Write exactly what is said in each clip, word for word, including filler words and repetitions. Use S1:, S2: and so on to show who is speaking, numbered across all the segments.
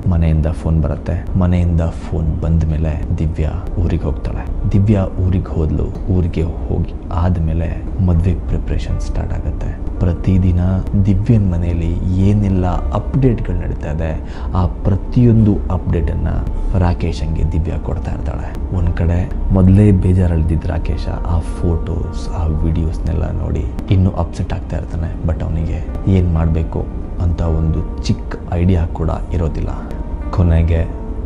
S1: ಮನೆಯಿಂದ ಫೋನ್ ಬರುತ್ತೆ. ಮನೆಯಿಂದ ಫೋನ್ ಬಂದ ಮೇಲೆ ದಿವ್ಯಾ ಊರಿಗೆ ಹೋಗ್ತಾಳೆ. ದಿವ್ಯಾ ಊರಿಗೆ ಹೋದ್ಲು. ಊರಿಗೆ ಹೋಗಿ ಆದಮೇಲೆ ಮದುವೆ ಪ್ರಿಪ್ರೇಷನ್ ಸ್ಟಾರ್ಟ್ ಆಗುತ್ತೆ. ಪ್ರತಿದಿನ ದಿವ್ಯನ ಮನೆಯಲ್ಲಿ ಏನೆಲ್ಲ ಅಪ್ಡೇಟ್ಗಳು ನಡೀತಾ ಇದೆ ಆ ಪ್ರತಿಯೊಂದು ಅಪ್ಡೇಟನ್ನು ರಾಕೇಶಂಗೆ ದಿವ್ಯಾ ಕೊಡ್ತಾ ಇರ್ತಾಳೆ. ಒಂದು ಕಡೆ ಮೊದಲೇ ಬೇಜಾರಳ್ದಿದ್ದ ರಾಕೇಶ ಆ ಫೋಟೋಸ್ ಆ ವಿಡಿಯೋಸ್ನೆಲ್ಲ ನೋಡಿ ಇನ್ನೂ ಅಪ್ಸೆಟ್ ಆಗ್ತಾ ಇರ್ತಾನೆ. ಬಟ್ ಅವನಿಗೆ ಏನು ಮಾಡಬೇಕು ಅಂತ ಒಂದು ಚಿಕ್ಕ ಐಡಿಯಾ ಕೂಡ ಇರೋದಿಲ್ಲ. ಕೊನೆಗೆ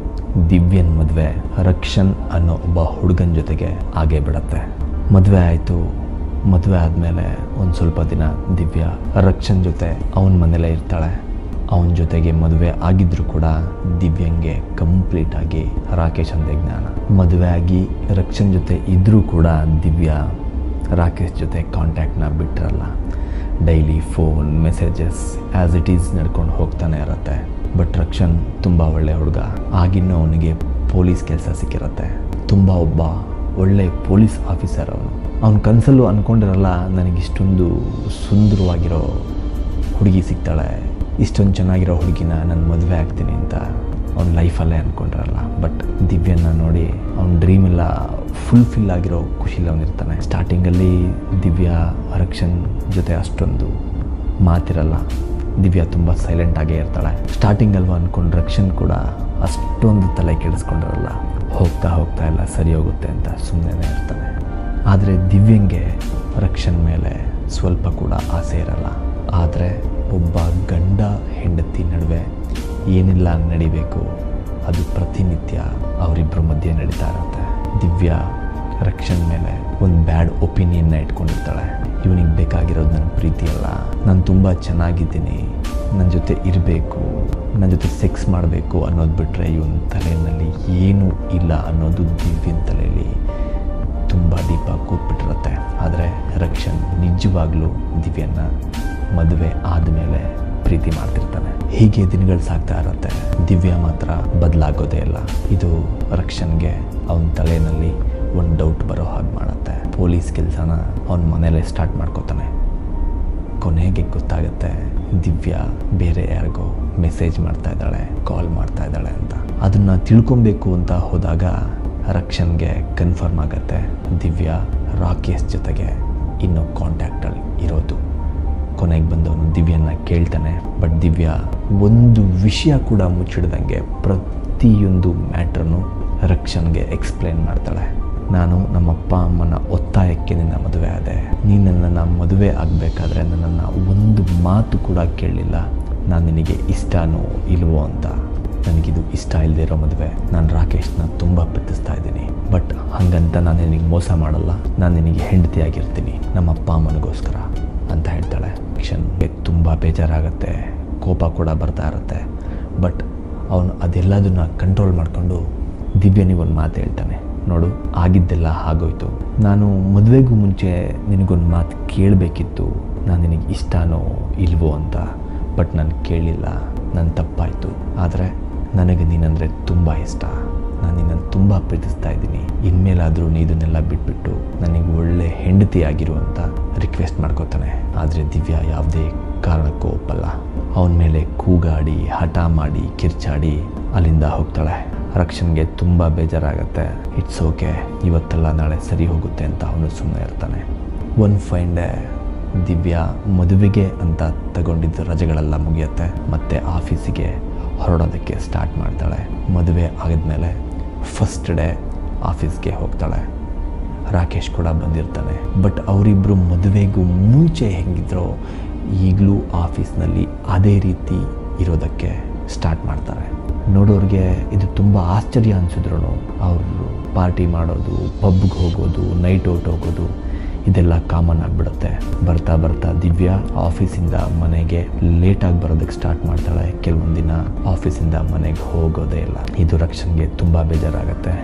S1: ದಿವ್ಯನ್ ಮದುವೆ ರಕ್ಷನ್ ಅನ್ನೋ ಒಬ್ಬ ಹುಡುಗನ ಜೊತೆಗೆ ಆಗೇ ಬಿಡತ್ತೆ. ಮದುವೆ ಆಯಿತು. ಮದುವೆ ಆದಮೇಲೆ ಒಂದು ಸ್ವಲ್ಪ ದಿನ ದಿವ್ಯಾ ರಕ್ಷನ್ ಜೊತೆ ಅವನ ಮನೇಲೇ ಇರ್ತಾಳೆ. ಅವನ ಜೊತೆಗೆ ಮದುವೆ ಆಗಿದ್ರೂ ಕೂಡ ದಿವ್ಯಂಗೆ ಕಂಪ್ಲೀಟಾಗಿ ರಾಕೇಶ್ ಅಂದೇ ಜ್ಞಾನ. ಮದುವೆ ಆಗಿ ರಕ್ಷನ್ ಜೊತೆ ಇದ್ದರೂ ಕೂಡ ದಿವ್ಯಾ ರಾಕೇಶ್ ಜೊತೆ ಕಾಂಟ್ಯಾಕ್ಟ್ನ ಬಿಟ್ಟಿರಲ್ಲ. Daily phone messages as it is ನಡ್ಕೊಂಡು ಹೋಗ್ತಾನೆ ಇರುತ್ತೆ. ಬಟ್ ರಕ್ಷನ್ ತುಂಬ ಒಳ್ಳೆ ಹುಡುಗ. ಆಗಿನ್ನೂ ಅವನಿಗೆ ಪೊಲೀಸ್ ಕೆಲಸ ಸಿಕ್ಕಿರುತ್ತೆ. ತುಂಬ ಒಬ್ಬ ಒಳ್ಳೆ ಪೊಲೀಸ್ ಆಫೀಸರ್ ಅವನು. ಅವನ ಕನಸಲ್ಲೂ ಅಂದ್ಕೊಂಡಿರಲ್ಲ ನನಗಿಷ್ಟೊಂದು ಸುಂದರವಾಗಿರೋ ಹುಡುಗಿ ಸಿಗ್ತಾಳೆ, ಇಷ್ಟೊಂದು ಚೆನ್ನಾಗಿರೋ ಹುಡುಗಿನ ನಾನು ಮದುವೆ ಆಗ್ತೀನಿ ಅಂತ ಅವ್ನ ಲೈಫಲ್ಲೇ ಅಂದ್ಕೊಂಡಿರಲ್ಲ. ಬಟ್ ದಿವ್ಯನ್ನ ನೋಡಿ ಅವ್ನ ಡ್ರೀಮ್ ಎಲ್ಲ ಫುಲ್ಫಿಲ್ ಆಗಿರೋ ಖುಷಿಲಿ ಅವನಿರ್ತಾನೆ. ಸ್ಟಾರ್ಟಿಂಗಲ್ಲಿ ದಿವ್ಯಾ ರಕ್ಷನ್ ಜೊತೆ ಅಷ್ಟೊಂದು ಮಾತಿರಲ್ಲ. ದಿವ್ಯಾ ತುಂಬ ಸೈಲೆಂಟಾಗೇ ಇರ್ತಾಳೆ. ಸ್ಟಾರ್ಟಿಂಗಲ್ವ ಅಂದ್ಕೊಂಡು ರಕ್ಷನ್ ಕೂಡ ಅಷ್ಟೊಂದು ತಲೆ ಕೆಡಿಸ್ಕೊಂಡಿರಲ್ಲ. ಹೋಗ್ತಾ ಹೋಗ್ತಾ ಎಲ್ಲ ಸರಿ ಹೋಗುತ್ತೆ ಅಂತ ಸುಮ್ಮನೆ ಇರ್ತಾನೆ. ಆದರೆ ದಿವ್ಯಂಗೆ ರಕ್ಷನ್ ಮೇಲೆ ಸ್ವಲ್ಪ ಕೂಡ ಆಸೆ ಇರಲ್ಲ. ಆದರೆ ಒಬ್ಬ ಗಂಡ ಹೆಂಡತಿ ನಡುವೆ ಏನೆಲ್ಲ ನಡಿಬೇಕು ಅದು ಪ್ರತಿನಿತ್ಯ ಅವರಿಬ್ಬರ ಮಧ್ಯೆ ನಡೀತಾ ಇರುತ್ತೆ. ದಿವ್ಯಾ ರಕ್ಷನ್ ಮೇಲೆ ಒಂದು ಬ್ಯಾಡ್ ಒಪಿನಿಯನ್ನ ಇಟ್ಕೊಂಡಿರ್ತಾಳೆ. ಇವನಿಗೆ ಬೇಕಾಗಿರೋದು ನನ್ನ ಪ್ರೀತಿ ಅಲ್ಲ, ನಾನು ತುಂಬ ಚೆನ್ನಾಗಿದ್ದೀನಿ, ನನ್ನ ಜೊತೆ ಇರಬೇಕು, ನನ್ನ ಜೊತೆ ಸೆಕ್ಸ್ ಮಾಡಬೇಕು ಅನ್ನೋದು ಬಿಟ್ಟರೆ ಇವನ ತಲೆಯಲ್ಲಿ ಏನೂ ಇಲ್ಲ ಅನ್ನೋದು ದಿವ್ಯನ ತಲೆಯಲ್ಲಿ ತುಂಬ ಡೀಪಾಗಿ ಕೂತ್ಬಿಟ್ಟಿರುತ್ತೆ. ಆದರೆ ರಕ್ಷನ್ ನಿಜವಾಗ್ಲೂ ದಿವ್ಯನ್ನ ಮದುವೆ ಆದಮೇಲೆ ಪ್ರೀತಿ ಮಾಡ್ತಿರ್ತಾನೆ. ಹೀಗೆ ದಿನಗಳು ಸಾಗ್ತಾ ಇರುತ್ತೆ. ದಿವ್ಯಾ ಮಾತ್ರ ಬದಲಾಗೋದೇ ಇಲ್ಲ. ಇದು ರಕ್ಷನ್ಗೆ ಅವನ ತಲೆಯಲ್ಲಿ ಒಂದು ಡೌಟ್ ಬರೋ ಹಾಗೆ ಮಾಡುತ್ತೆ. ಪೊಲೀಸ್ ಕೆಲಸನ ಅವನ ಮನೇಲೇ ಸ್ಟಾರ್ಟ್ ಮಾಡ್ಕೋತಾನೆ. ಕೊನೆಗೆ ಗೊತ್ತಾಗುತ್ತೆ ದಿವ್ಯಾ ಬೇರೆ ಯಾರಿಗೋ ಮೆಸೇಜ್ ಮಾಡ್ತಾ ಇದ್ದಾಳೆ, ಕಾಲ್ ಮಾಡ್ತಾ ಇದ್ದಾಳೆ ಅಂತ. ಅದನ್ನು ತಿಳ್ಕೊಬೇಕು ಅಂತ ಹೋದಾಗ ರಕ್ಷನ್ಗೆ ಕನ್ಫರ್ಮ್ ಆಗುತ್ತೆ ದಿವ್ಯಾ ರಾಕೇಶ್ ಜೊತೆಗೆ ಇನ್ನೂ ಕಾಂಟ್ಯಾಕ್ಟಲ್ಲಿ ಇರೋದು. ಕೊನೆಗೆ ಬಂದವನು ದಿವ್ಯನ್ನ ಕೇಳ್ತಾನೆ. ಬಟ್ ದಿವ್ಯಾ ಒಂದು ವಿಷಯ ಕೂಡ ಮುಚ್ಚಿಡ್ದಂಗೆ ಪ್ರತಿಯೊಂದು ಮ್ಯಾಟ್ರನ್ನು ರಕ್ಷನ್ಗೆ ಎಕ್ಸ್ಪ್ಲೇನ್ ಮಾಡ್ತಾಳೆ. ನಾನು ನಮ್ಮಪ್ಪ ಅಮ್ಮನ ಒತ್ತಾಯಕ್ಕೆ ನಿನ್ನ ಮದುವೆ ಆದೆ. ನೀನು ನನ್ನನ್ನು ಮದುವೆ ಆಗಬೇಕಾದ್ರೆ ನನ್ನನ್ನು ಒಂದು ಮಾತು ಕೂಡ ಕೇಳಲಿಲ್ಲ, ನಾನು ನಿನಗೆ ಇಷ್ಟನೋ ಇಲ್ವೋ ಅಂತ. ನನಗಿದು ಇಷ್ಟ ಇಲ್ಲದೆ ಇರೋ ಮದುವೆ. ನಾನು ರಾಕೇಶ್ನ ತುಂಬ ಪ್ರೀತಿಸ್ತಾ ಇದ್ದೀನಿ. ಬಟ್ ಹಾಗಂತ ನಾನು ನಿನಗೆ ಮೋಸ ಮಾಡಲ್ಲ, ನಾನು ನಿನಗೆ ಹೆಂಡತಿಯಾಗಿರ್ತೀನಿ ನಮ್ಮಪ್ಪ ಅಮ್ಮನಿಗೋಸ್ಕರ ಅಂತ ಹೇಳ್ತಾಳೆ. ರಕ್ಷನ್ಗೆ ತುಂಬ ಬೇಜಾರಾಗುತ್ತೆ, ಕೋಪ ಕೂಡ ಬರ್ತಾ ಇರುತ್ತೆ. ಬಟ್ ಅವನು ಅದೆಲ್ಲದನ್ನ ಕಂಟ್ರೋಲ್ ಮಾಡಿಕೊಂಡು ದಿವ್ಯನಿಗೊಂದು ಮಾತು ಹೇಳ್ತಾನೆ. ನೋಡು, ಆಗಿದ್ದೆಲ್ಲ ಆಗೋಯ್ತು. ನಾನು ಮದುವೆಗೂ ಮುಂಚೆ ನಿನಗೊಂದು ಮಾತು ಕೇಳಬೇಕಿತ್ತು, ನಾನು ನಿನಗೆ ಇಷ್ಟನೋ ಇಲ್ವೋ ಅಂತ. ಬಟ್ ನಾನು ಕೇಳಲಿಲ್ಲ, ನನ್ನ ತಪ್ಪಾಯಿತು. ಆದರೆ ನನಗೆ ನೀನಂದರೆ ತುಂಬ ಇಷ್ಟ, ನಾನು ನಿನ್ನನ್ನು ತುಂಬ ಪ್ರೀತಿಸ್ತಾ ಇದ್ದೀನಿ. ಇನ್ಮೇಲಾದರೂ ನೀ ಇದನ್ನೆಲ್ಲ ಬಿಟ್ಬಿಟ್ಟು ನನಗೆ ಒಳ್ಳೆ ಹೆಂಡತಿ ಆಗಿರು ಅಂತ ರಿಕ್ವೆಸ್ಟ್ ಮಾಡ್ಕೋತಾನೆ. ಆದರೆ ದಿವ್ಯಾ ಯಾವುದೇ ಕಾರಣಕ್ಕೂ ಒಪ್ಪಲ್ಲ. ಅವನ ಮೇಲೆ ಕೂಗಾಡಿ ಹಠ ಮಾಡಿ ಕಿರ್ಚಾಡಿ ಅಲ್ಲಿಂದ ಹೋಗ್ತಾಳೆ. ರಕ್ಷನ್ಗೆ ತುಂಬ ಬೇಜಾರಾಗುತ್ತೆ. ಇಟ್ಸ್ ಓಕೆ, ಇವತ್ತೆಲ್ಲ ನಾಳೆ ಸರಿ ಹೋಗುತ್ತೆ ಅಂತ ಅವನು ಸುಮ್ಮನೆ ಇರ್ತಾನೆ. ಒನ್ ಫೈನ್ ಡೇ ದಿವ್ಯಾ ಮದುವೆಗೆ ಅಂತ ತಗೊಂಡಿದ್ದ ರಜೆಗಳೆಲ್ಲ ಮುಗಿಯುತ್ತೆ. ಮತ್ತು ಆಫೀಸಿಗೆ ಹೊರಡೋದಕ್ಕೆ ಸ್ಟಾರ್ಟ್ ಮಾಡ್ತಾಳೆ. ಮದುವೆ ಆಗಿದ್ಮೇಲೆ ಫಸ್ಟ್ ಡೇ ಆಫೀಸ್ಗೆ ಹೋಗ್ತಾಳೆ. ರಾಕೇಶ್ ಕೂಡ ಬಂದಿರ್ತಾನೆ. ಬಟ್ ಅವರಿಬ್ಬರು ಮದುವೆಗೂ ಮುಂಚೆ ಹೆಂಗಿದ್ರೋ ಈಗಲೂ ಆಫೀಸ್ನಲ್ಲಿ ಅದೇ ರೀತಿ ಇರೋದಕ್ಕೆ ಸ್ಟಾರ್ಟ್ ಮಾಡ್ತಾರೆ. ನೋಡೋರಿಗೆ ಇದು ತುಂಬ ಆಶ್ಚರ್ಯ ಅನಿಸಿದ್ರು ಅವರು ಪಾರ್ಟಿ ಮಾಡೋದು, ಪಬ್ಗೆ ಹೋಗೋದು, ನೈಟ್ ಔಟ್ ಹೋಗೋದು ಇದೆಲ್ಲ ಕಾಮನ್ ಆಗಿಬಿಡುತ್ತೆ. ಬರ್ತಾ ಬರ್ತಾ ದಿವ್ಯಾ ಆಫೀಸಿಂದ ಮನೆಗೆ ಲೇಟಾಗಿ ಬರೋದಕ್ಕೆ ಸ್ಟಾರ್ಟ್ ಮಾಡ್ತಾಳೆ. ಕೆಲವೊಂದು ದಿನ ಆಫೀಸಿಂದ ಮನೆಗೆ ಹೋಗೋದೇ ಇಲ್ಲ. ಇದು ರಕ್ಷನ್ಗೆ ತುಂಬ ಬೇಜಾರಾಗುತ್ತೆ.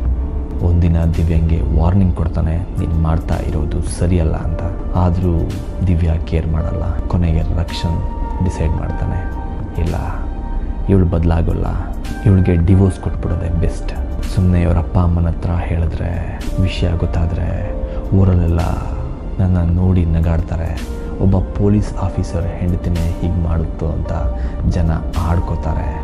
S1: ಒಂದಿನ ದಿವ್ಯಾಂಗೆ ವಾರ್ನಿಂಗ್ ಕೊಡ್ತಾನೆ, ನೀನು ಮಾಡ್ತಾ ಇರೋದು ಸರಿಯಲ್ಲ ಅಂತ. ಆದರೂ ದಿವ್ಯಾ ಕೇರ್ ಮಾಡಲ್ಲ. ಕೊನೆಗೆ ರಕ್ಷನ್ ಡಿಸೈಡ್ ಮಾಡ್ತಾನೆ, ಇಲ್ಲ ಇವಳು ಬದಲಾಗೋಲ್ಲ, ಇವಳಿಗೆ ಡಿವೋರ್ಸ್ ಕೊಟ್ಬಿಡೋದೆ ಬೆಸ್ಟ್. ಸುಮ್ಮನೆ ಇವರ ಅಪ್ಪ ಅಮ್ಮನ ಹತ್ರ ಹೇಳಿದ್ರೆ ವಿಷಯ ಗೊತ್ತಾದರೆ ಊರಲ್ಲೆಲ್ಲ ನನ್ನ ನೋಡಿ ನಗಾಡ್ತಾರೆ. ಒಬ್ಬ ಪೊಲೀಸ್ ಆಫೀಸರ್ ಹೆಂಡತಿನೇ ಹೀಗೆ ಮಾಡುತ್ತೋ ಅಂತ ಜನ ಆಡ್ಕೋತಾರೆ.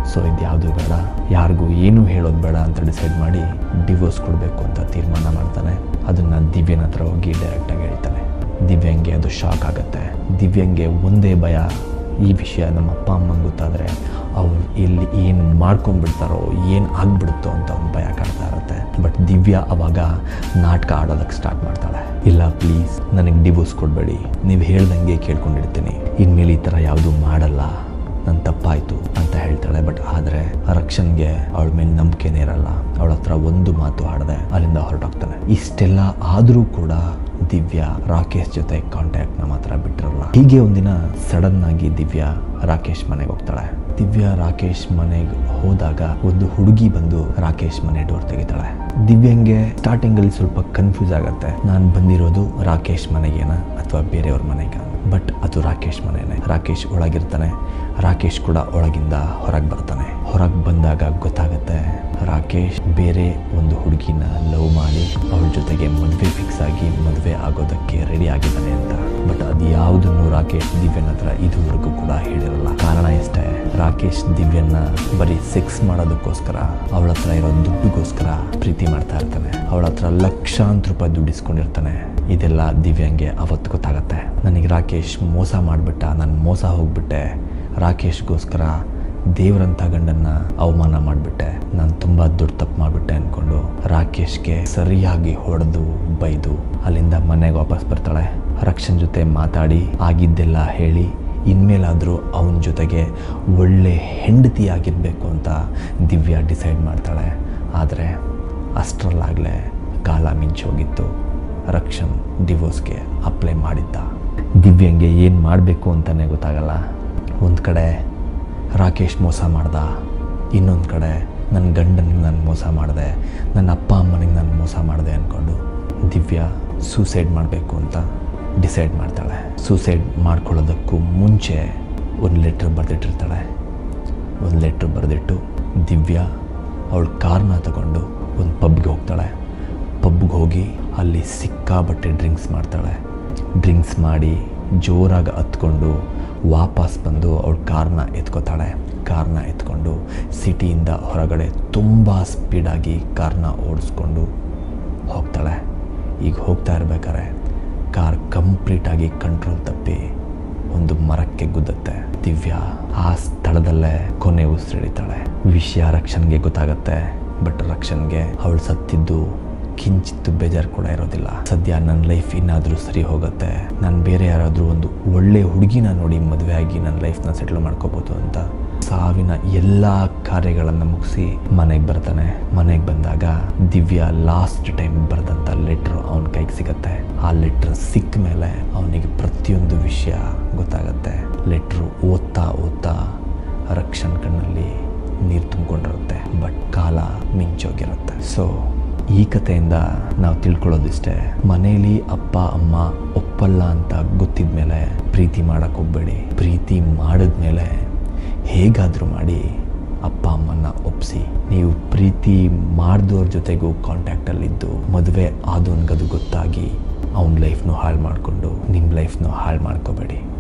S1: ಸೊ ಇದು ಯಾವುದು ಬೇಡ, ಯಾರಿಗೂ ಏನೂ ಹೇಳೋದು ಬೇಡ ಅಂತ ಡಿಸೈಡ್ ಮಾಡಿ ಡಿವೋರ್ಸ್ ಕೊಡಬೇಕು ಅಂತ ತೀರ್ಮಾನ ಮಾಡ್ತಾನೆ. ಅದನ್ನು ದಿವ್ಯನ ಹತ್ರ ಹೋಗಿ ಡೈರೆಕ್ಟಾಗಿ ಹೇಳ್ತಾನೆ. ದಿವ್ಯಂಗೆ ಅದು ಶಾಕ್ ಆಗುತ್ತೆ. ದಿವ್ಯಂಗೆ ಒಂದೇ ಭಯ, ಈ ವಿಷಯ ನಮ್ಮ ಅಪ್ಪ ಅಮ್ಮಂಗೆ ಗೊತ್ತಾದರೆ ಅವ್ರು ಇಲ್ಲಿ ಏನು ಮಾಡ್ಕೊಂಡ್ಬಿಡ್ತಾರೋ, ಏನು ಆಗ್ಬಿಡುತ್ತೋ ಅಂತ ಒಂದು ಭಯ ಕಾಡ್ತಾ ಇರುತ್ತೆ. ಬಟ್ ದಿವ್ಯಾ ಅವಾಗ ನಾಟಕ ಆಡೋದಕ್ಕೆ ಸ್ಟಾರ್ಟ್ ಮಾಡ್ತಾಳೆ. ಇಲ್ಲ ಪ್ಲೀಸ್ ನನಗೆ ಡಿವೋರ್ಸ್ ಕೊಡಬೇಡಿ, ನೀವು ಹೇಳ್ದಂಗೆ ಕೇಳ್ಕೊಂಡಿರ್ತೀನಿ, ಇನ್ಮೇಲೆ ಈ ಥರ ಯಾವುದೂ ಮಾಡಲ್ಲ, ನನ್ನ ತಪ್ಪಾಯಿತು ಅಂತ ಹೇಳ್ತಾಳೆ. ಬಟ್ ಆದರೆ ರಕ್ಷನ್ಗೆ ಅವಳ ಮೇಲೆ ನಂಬಿಕೆನೇ ಇರಲ್ಲ. ಅವಳ ಹತ್ರ ಒಂದು ಮಾತು ಆಡದೆ ಅಲ್ಲಿಂದ ಹೊರಟೋಗ್ತಾನೆ. ಇಷ್ಟೆಲ್ಲ ಆದರೂ ಕೂಡ ದಿವ್ಯಾ ರಾಕೇಶ್ ಜೊತೆ ಕಾಂಟ್ಯಾಕ್ಟ್ನ ಮಾತ್ರ ಬಿಟ್ಟಿರಲ್ಲ. ಹೀಗೆ ಒಂದಿನ ಸಡನ್ ಆಗಿ ದಿವ್ಯಾ ರಾಕೇಶ್ ಮನೆಗೆ ಹೋಗ್ತಾಳೆ. ದಿವ್ಯಾ ರಾಕೇಶ್ ಮನೆಗೆ ಹೋದಾಗ ಒಂದು ಹುಡುಗಿ ಬಂದು ರಾಕೇಶ್ ಮನೆ ಡೋರ್ ತೆಗಿತಾಳೆ. ದಿವ್ಯಂಗೆ ಸ್ಟಾರ್ಟಿಂಗ್ ಅಲ್ಲಿ ಸ್ವಲ್ಪ ಕನ್ಫ್ಯೂಸ್ ಆಗುತ್ತೆ, ನಾನು ಬಂದಿರೋದು ರಾಕೇಶ್ ಮನೆಗೇನಾ ಅಥವಾ ಬೇರೆಯವ್ರ ಮನೆಗ. ಬಟ್ ಅದು ರಾಕೇಶ್ ಮನೆನೇ. ರಾಕೇಶ್ ಒಳಗಿರ್ತಾನೆ, ರಾಕೇಶ್ ಕೂಡ ಒಳಗಿಂದ ಹೊರಗೆ ಬರ್ತಾನೆ. ಹೊರಗೆ ಬಂದಾಗ ಗೊತ್ತಾಗುತ್ತೆ ರಾಕೇಶ್ ಬೇರೆ ಒಂದು ಹುಡುಗಿನ ಲವ್ ಮಾಡಿ ಅವಳ ಜೊತೆಗೆ ಮದುವೆ ಫಿಕ್ಸ್ ಆಗಿ ಮದುವೆ ಆಗೋದಕ್ಕೆ ರೆಡಿ ಆಗಿದ್ದಾನೆ ಅಂತ. ಬಟ್ ಅದು ಯಾವುದನ್ನು ರಾಕೇಶ್ ದಿವ್ಯನ ಹತ್ರ ಇದುವರೆಗೂ ಕೂಡ ಹೇಳಿರಲ್ಲ. ಕಾರಣ ಇಷ್ಟೇ, ರಾಕೇಶ್ ದಿವ್ಯನ್ನ ಬರೀ ಸೆಕ್ಸ್ ಮಾಡೋದಕ್ಕೋಸ್ಕರ, ಅವಳ ಹತ್ರ ಇರೋ ದುಡ್ಡಿಗೋಸ್ಕರ ಪ್ರೀತಿ ಮಾಡ್ತಾ ಇರ್ತಾನೆ. ಅವಳ ಹತ್ರ ಲಕ್ಷಾಂತರ ರೂಪಾಯಿ ದುಡ್ಡು ಇಸ್ಕೊಂಡಿರ್ತಾನೆ. ಇದೆಲ್ಲ ದಿವ್ಯಂಗೆ ಅವತ್ತು ಗೊತ್ತಾಗತ್ತೆ. ನನಗೆ ರಾಕೇಶ್ ಮೋಸ ಮಾಡಿಬಿಟ್ಟ, ನಾನು ಮೋಸ ಹೋಗ್ಬಿಟ್ಟೆ, ರಾಕೇಶ್ಗೋಸ್ಕರ ದೇವರಂಥ ಗಂಡನ್ನ ಅವಮಾನ ಮಾಡಿಬಿಟ್ಟೆ, ನಾನು ತುಂಬ ದೊಡ್ಡ ತಪ್ಪು ಮಾಡಿಬಿಟ್ಟೆ ಅಂದ್ಕೊಂಡು ರಾಕೇಶ್ಗೆ ಸರಿಯಾಗಿ ಹೊಡೆದು ಬೈದು ಅಲ್ಲಿಂದ ಮನೆಗೆ ವಾಪಸ್ ಬರ್ತಾಳೆ. ರಕ್ಷನ್ ಜೊತೆ ಮಾತಾಡಿ ಆಗಿದ್ದೆಲ್ಲ ಹೇಳಿ ಇನ್ಮೇಲಾದರೂ ಅವನ ಜೊತೆಗೆ ಒಳ್ಳೆ ಹೆಂಡತಿಯಾಗಿರಬೇಕು ಅಂತ ದಿವ್ಯಾ ಡಿಸೈಡ್ ಮಾಡ್ತಾಳೆ. ಆದರೆ ಅಷ್ಟರಲ್ಲಾಗಲೇ ಕಾಲ ಮಿಂಚೋಗಿತ್ತು. ರಕ್ಷನ್ ಡಿವೋರ್ಸ್ಗೆ ಅಪ್ಲೈ ಮಾಡಿದ್ದ. ದಿವ್ಯಂಗೆ ಏನು ಮಾಡಬೇಕು ಅಂತಲೇ ಗೊತ್ತಾಗಲ್ಲ. ಒಂದು ಕಡೆ ರಾಕೇಶ್ ಮೋಸ ಮಾಡ್ದ, ಇನ್ನೊಂದು ಕಡೆ ನನ್ನ ಗಂಡನಿಗೆ ನಾನು ಮೋಸ ಮಾಡಿದೆ, ನನ್ನ ಅಪ್ಪ ಅಮ್ಮನಿಗೆ ನಾನು ಮೋಸ ಮಾಡಿದೆ ಅಂದ್ಕೊಂಡು ದಿವ್ಯಾ ಸೂಸೈಡ್ ಮಾಡಬೇಕು ಅಂತ ಡಿಸೈಡ್ ಮಾಡ್ತಾಳೆ. ಸೂಸೈಡ್ ಮಾಡ್ಕೊಳ್ಳೋದಕ್ಕೂ ಮುಂಚೆ ಒಂದು ಲೆಟ್ರ್ ಬರೆದಿಟ್ಟಿರ್ತಾಳೆ. ಒಂದು ಲೆಟ್ರ್ ಬರೆದಿಟ್ಟು ದಿವ್ಯಾ ಅವಳ ಕಾರ್ನ ತಗೊಂಡು ಒಂದು ಪಬ್ಗೆ ಹೋಗ್ತಾಳೆ. ಪಬ್ಗೆ ಹೋಗಿ ಅಲ್ಲಿ ಸಿಕ್ಕಾಬಟ್ಟೆ ಡ್ರಿಂಕ್ಸ್ ಮಾಡ್ತಾಳೆ. ಡ್ರಿಂಕ್ಸ್ ಮಾಡಿ ಜೋರಾಗಿ ಹತ್ಕೊಂಡು ವಾಪಸ್ ಬಂದು ಅವಳ ಕಾರ್ನ ಎತ್ಕೋತಾಳೆ. ಕಾರ್ನ ಎತ್ಕೊಂಡು ಸಿಟಿಯಿಂದ ಹೊರಗಡೆ ತುಂಬ ಸ್ಪೀಡಾಗಿ ಕಾರ್ನ ಓಡಿಸ್ಕೊಂಡು ಹೋಗ್ತಾಳೆ. ಈಗ ಹೋಗ್ತಾ ಇರ್ಬೇಕಾದ್ರೆ ಕಾರ್ ಕಂಪ್ಲೀಟಾಗಿ ಕಂಟ್ರೋಲ್ ತಪ್ಪಿ ಒಂದು ಮರಕ್ಕೆ ಗುದ್ದುತ್ತೆ. ದಿವ್ಯಾ ಆ ಸ್ಥಳದಲ್ಲೇ ಕೊನೆ ಉಸಿರೆಳಿತಾಳೆ. ವಿಷಯ ರಕ್ಷನ್ಗೆ ಗೊತ್ತಾಗತ್ತೆ. ಬಟ್ ರಕ್ಷನ್ಗೆ ಅವಳು ಸತ್ತಿದ್ದು ಕಿಂಚಿತ್ತು ಬೇಜಾರು ಕೂಡ ಇರೋದಿಲ್ಲ. ಸದ್ಯ ನನ್ನ ಲೈಫ್ ಇನ್ನಾದರೂ ಸರಿ ಹೋಗುತ್ತೆ, ನಾನು ಬೇರೆ ಯಾರಾದರೂ ಒಂದು ಒಳ್ಳೆ ಹುಡುಗಿನ ನೋಡಿ ಮದುವೆ ಆಗಿ ನನ್ನ ಲೈಫ್ನ ಸೆಟ್ಲ್ ಮಾಡ್ಕೋಬೋದು ಅಂತ ಸಾವಿನ ಎಲ್ಲ ಕಾರ್ಯಗಳನ್ನು ಮುಗಿಸಿ ಮನೆಗೆ ಬರ್ತಾನೆ. ಮನೆಗೆ ಬಂದಾಗ ದಿವ್ಯಾ ಲಾಸ್ಟ್ ಟೈಮ್ ಬರೆದಂಥ ಲೆಟ್ರ್ ಅವನ ಕೈಗೆ ಸಿಗತ್ತೆ. ಆ ಲೆಟ್ರ್ ಸಿಕ್ಕ ಮೇಲೆ ಅವನಿಗೆ ಪ್ರತಿಯೊಂದು ವಿಷಯ ಗೊತ್ತಾಗತ್ತೆ. ಲೆಟ್ರು ಓದ್ತಾ ಓದ್ತಾ ರಕ್ಷನ್ ಕಣ್ಣಲ್ಲಿ ನೀರು ತುಂಬಿಕೊಂಡಿರುತ್ತೆ. ಬಟ್ ಕಾಲ ಮಿಂಚೋಗಿರುತ್ತೆ. ಸೊ ಈ ಕಥೆಯಿಂದ ನಾವು ತಿಳ್ಕೊಳ್ಳೋದಿಷ್ಟೇ, ಮನೇಲಿ ಅಪ್ಪ ಅಮ್ಮ ಒಪ್ಪಲ್ಲ ಅಂತ ಗೊತ್ತಿದ ಮೇಲೆ ಪ್ರೀತಿ ಮಾಡಕ್ಕೆ ಹೋಗ್ಬೇಡಿ. ಪ್ರೀತಿ ಮಾಡಿದ್ಮೇಲೆ ಹೇಗಾದರೂ ಮಾಡಿ ಅಪ್ಪ ಅಮ್ಮನ್ನ ಒಪ್ಪಿಸಿ. ನೀವು ಪ್ರೀತಿ ಮಾಡಿದವ್ರ ಜೊತೆಗೂ ಕಾಂಟ್ಯಾಕ್ಟಲ್ಲಿದ್ದು ಮದುವೆ ಆದವನ್ಗದು ಗೊತ್ತಾಗಿ ಅವನ ಲೈಫ್ನೂ ಹಾಳು ಮಾಡಿಕೊಂಡು ನಿಮ್ಮ ಲೈಫ್ನೂ ಹಾಳು ಮಾಡ್ಕೋಬೇಡಿ.